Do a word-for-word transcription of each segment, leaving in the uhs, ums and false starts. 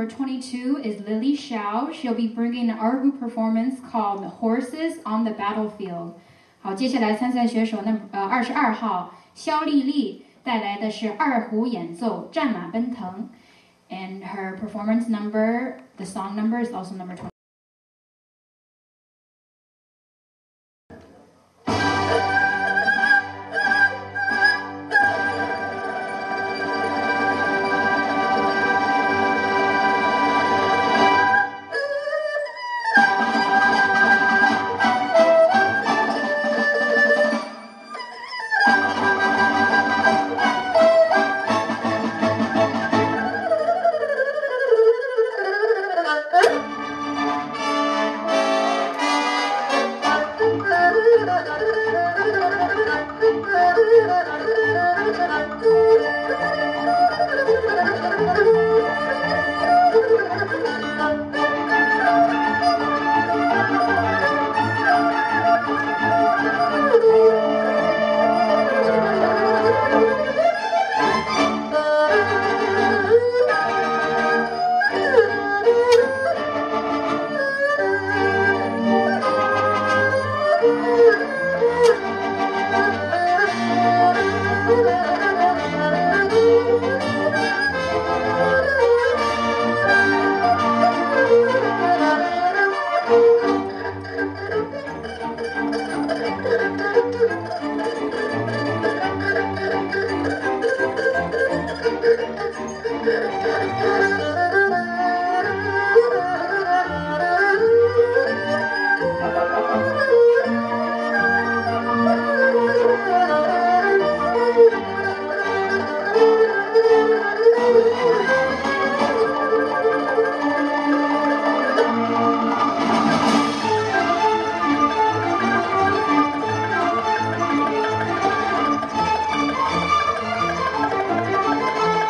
number twenty-two is Lily Shiau. She'll be bringing an art group performance called Horses on the Battlefield. 好，接下来参赛选手那呃二十二号肖丽丽带来的是二胡演奏《战马奔腾》 ，and her performance number, the song number is also number twenty.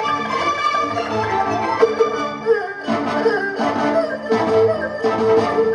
Thank you.